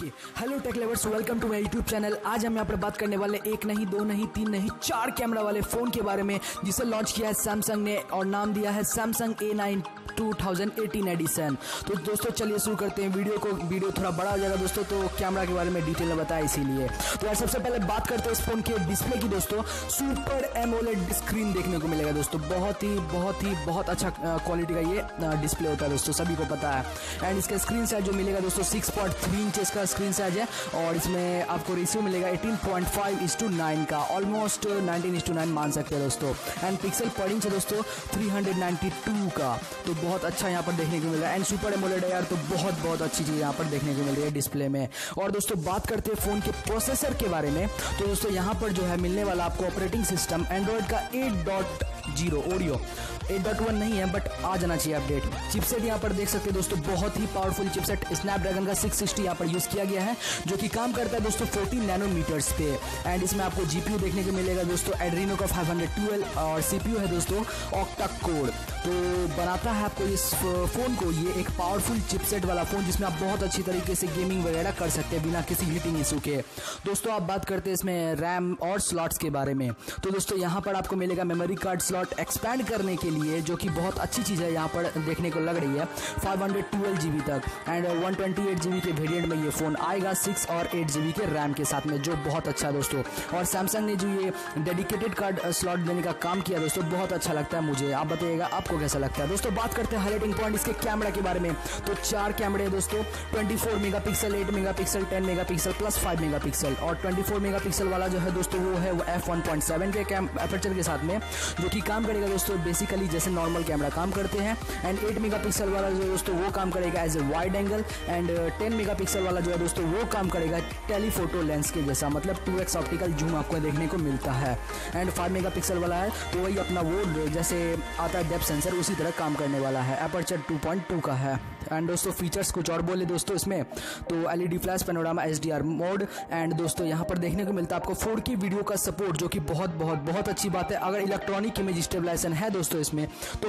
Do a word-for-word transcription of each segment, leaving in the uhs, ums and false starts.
Okay hello tech lovers, welcome to my YouTube channel. आज हम यहाँ पर बात करने वाले एक नहीं, दो नहीं, तीन नहीं, चार कैमरा वाले फोन के बारे में जिसे लॉन्च किया है सैमसंग ने और नाम दिया है Samsung A nine two thousand eighteen edition. तो दोस्तों चलिए शुरू करते हैं वीडियो को। वीडियो थोड़ा बड़ा हो जाएगा दोस्तों, तो कैमरा के बारे में डिटेल में बताया इसीलिए। तो यार सबसे पहले बात करते हैं इस फोन के डिस्प्ले की। दोस्तों सुपर एमोलेड स्क्रीन देखने को मिलेगा दोस्तों, बहुत ही बहुत ही बहुत अच्छा क्वालिटी का ये डिस्प्ले होता है दोस्तों, सभी को पता है। एंड इसका स्क्रीन साइज जो मिलेगा दोस्तों सिक्स पॉइंट थ्री इंचेस का स्क्रीन साइज है और इसमें आपको रेशियो मिलेगा eighteen point five is to nine का, almost nineteen is to nine मान सकते हैं दोस्तों। एंड पिक्सल पर इंच है दोस्तों थ्री नाइंटी टू का, तो बहुत अच्छा यहाँ पर देखने को मिल रहा है। एंड सुपर एमोलेड है यार, तो बहुत बहुत अच्छी चीज़ यहाँ पर देखने को मिल रही है डिस्प्ले में। और दोस्तों बात करते हैं फ़ोन के प्रोसेसर के बारे में, तो दोस्तों यहाँ पर जो है मिलने वाला आपको ऑपरेटिंग सिस्टम एंड्रॉयड का eight point zero Oreo eight point one नहीं है बट आ जाना चाहिए अपडेट। चिपसेट यहाँ पर देख सकते हैं दोस्तों, बहुत ही पावरफुल चिपसेट स्नैपड्रैगन का सिक्स सिक्सटी यहाँ पर यूज़ किया गया है, जो कि काम करता है दोस्तों फोर्टीन नैनोमीटर्स पे। एंड इसमें आपको जीपीयू देखने को मिलेगा दोस्तों एड्रीनो का फाइव ट्वेल्व और सीपीयू है दोस्तों ऑक्टा कोर। तो बनाता है आपको इस फोन को ये एक पावरफुल चिपसेट वाला फोन, जिसमें आप बहुत अच्छी तरीके से गेमिंग वगैरह कर सकते हैं बिना किसी हीटिंग इशू के। दोस्तों आप बात करते हैं इसमें रैम और स्लॉट्स के बारे में, तो दोस्तों यहाँ पर आपको मिलेगा मेमोरी कार्ड स्लॉट एक्सपैंड करने के लिए, जो कि बहुत अच्छी चीज़ है यहाँ पर देखने को लग रही है, फाइव ट्वेल्व जीबी तक। And one twenty eight GB के वेरिएंट में ये फ़ोन आएगा सिक्स और एट जीबी के रैम के साथ में, जो बहुत अच्छा है दोस्तों। और सैमसंग ने जो ये डेडिकेटेड कार्ड स्लॉट देने का काम किया दोस्तों, बहुत अच्छा लगता है मुझे। आप बताइएगा आपको कैसा लगता है। दोस्तों बात करते हैं हाईलाइटिंग पॉइंट इसके कैमरा के बारे में, तो चार कैमरे हैं दोस्तों, twenty four megapixel, eight megapixel, ten megapixel plus five megapixel. और ट्वेंटी फोर मेगापिक्सल वाला जो है दोस्तों वो है वो एफ वन पॉइंट सेवन के कैम अपर्चर के साथ में, जो कि काम करेगा दोस्तों बेसिकली जैसे नॉर्मल कैमरा काम करते हैं। एंड एट मेगापिक्सल वाला जो है दोस्तों वो काम करेगा as a wide angle. And ten megapixel वाला जो है दोस्तों वो काम करेगा टेलीफोटो लेंस के जैसा, मतलब टू एक्स ऑप्टिकल जूम आपको देखने को मिलता है। एंड फाइव मेगापिक्सल वाला है तो वही अपना वो जैसे आता है डेप्थ सेंसर, उसी तरह काम करने वाला है। अपर्चर टू पॉइंट टू का है। एंड दोस्तों फीचर्स कुछ और बोले दोस्तों इसमें, तो LED flash, panorama, HDR mode. And दोस्तों यहाँ पर देखने को मिलता है आपको फोर के वीडियो का सपोर्ट, जो कि बहुत बहुत बहुत अच्छी बात है। अगर इलेक्ट्रॉनिक इमेज स्टेबलाइजेशन है दोस्तों इसमें, तो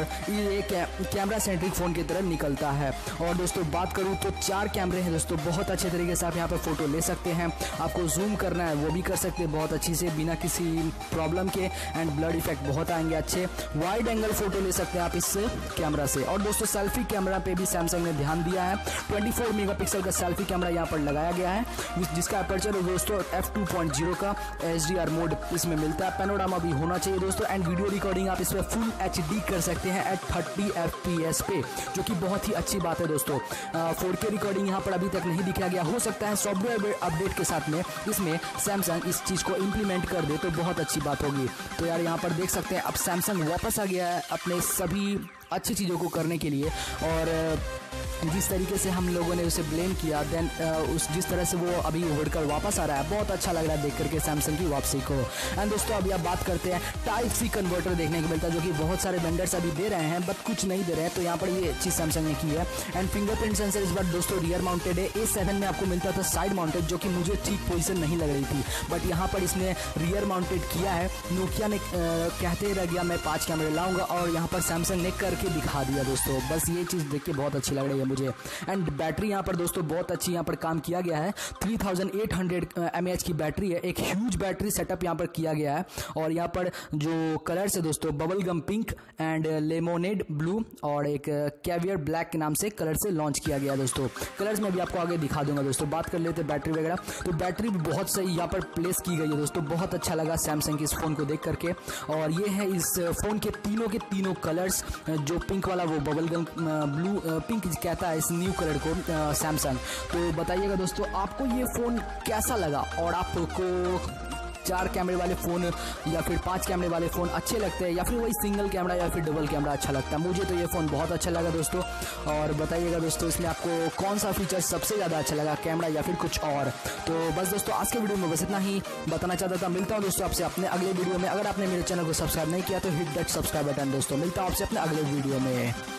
ये कैमरा सेंट्रिक फ़ोन की तरह निकलता है। और दोस्तों बात करूँ तो चार कैमरे हैं दोस्तों, बहुत अच्छे तरीके से आप यहाँ पर फोटो ले सकते हैं। आपको जूम करना है वो भी कर सकते हैं बहुत अच्छी से बिना किसी प्रॉब्लम के। एंड ब्लड इफेक्ट बहुत आएंगे अच्छे, वाइड एंगल फोटो ले सकते हैं आप इस कैमरा से। और दोस्तों सेल्फी कैमरा पे भी सैमसंग ने ध्यान दिया है, ट्वेंटी फोर मेगापिक्सल का सेल्फी कैमरा यहाँ पर लगाया गया है, जिसका अपर्चर दोस्तों एफ टू पॉइंट ज़ीरो का, एचडीआर मोड इसमें मिलता है, पैनोरामा भी होना चाहिए दोस्तों। एंड वीडियो रिकॉर्डिंग आप इसमें फुल एचडी कर सकते हैं एट थर्टी एफपीएस पे, जो कि बहुत ही अच्छी बात है दोस्तों। फोर के रिकॉर्डिंग यहाँ पर अभी तक नहीं दिखाया गया, हो सकता है सॉफ्टवेयर अपडेट के साथ में इसमें सैमसंग इस चीज़ को इम्प्लीमेंट कर दे तो बहुत अच्छी बात होगी। तो यार यहाँ पर देख सकते हैं अब सैमसंग वापस आ गया है अपने सभी अच्छी चीज़ों को करने के लिए। और जिस तरीके से हम लोगों ने उसे ब्लेम किया, देन उस जिस तरह से वो अभी उभर कर वापस आ रहा है, बहुत अच्छा लग रहा है देख करके सैमसंग की वापसी को। एंड दोस्तों अभी आप बात करते हैं टाइप सी कन्वर्टर देखने को मिलता है, जो कि बहुत सारे वेंडर्स अभी दे रहे हैं बट कुछ नहीं दे रहे हैं, तो यहाँ पर ये चीज़ सैमसंग ने की है। एंड फिंगरप्रिंट सेंसर इस बार दोस्तों रियर माउंटेड है, ए सेवन में आपको मिलता था साइड माउंटेड, जो कि मुझे ठीक पोजीशन नहीं लग रही थी, बट यहाँ पर इसने रियर माउंटेड किया है। नोकिया ने कहते रह गया मैं पाँच कैमरे लाऊंगा, और यहाँ पर सैमसंग ने करके दिखा दिया दोस्तों, बस ये चीज़ देख के बहुत अच्छी लग रही है मुझे। एंड बैटरी यहाँ पर दोस्तों बहुत अच्छी यहाँ पर काम किया गया है, three thousand eight hundred mAh की बैटरी है, एक ह्यूज बैटरी सेटअप यहाँ पर किया गया है। और यहाँ पर जो कलर्स है दोस्तों bubble gum pink and lemonade blue और एक कैवियर ब्लैक के नाम से कलर से लॉन्च किया गया दोस्तों। कलर्स में भी आपको आगे दिखा दूंगा दोस्तों। बात कर लेते हैं बैटरी वगैरह, तो बैटरी भी बहुत सही यहाँ पर प्लेस की गई है दोस्तों, बहुत अच्छा लगा सैमसंग के इस फोन को देख करके। और ये है इस फोन के तीनों के तीनों कलर्स, जो पिंक वाला वो बबल गम ब्लू पिंक कहता है इस न्यू कलर को सैमसंग। तो बताइएगा दोस्तों आपको ये फ़ोन कैसा लगा, और आपको चार कैमरे वाले फ़ोन या फिर पांच कैमरे वाले फ़ोन अच्छे लगते हैं, या फिर वही सिंगल कैमरा या फिर डबल कैमरा अच्छा लगता है। मुझे तो ये फ़ोन बहुत अच्छा लगा दोस्तों। और बताइएगा दोस्तों इसमें आपको कौन सा फीचर सबसे ज़्यादा अच्छा लगा, कैमरा या फिर कुछ और। तो बस दोस्तों आज के वीडियो में बस इतना ही बताना चाहता था। मिलता हूँ दोस्तों आपसे अपने अगले वीडियो में। अगर आपने मेरे चैनल को सब्सक्राइब नहीं किया तो हिट दैट सब्सक्राइब बटन दोस्तों। मिलता हूँ आपसे अपने अगले वीडियो में।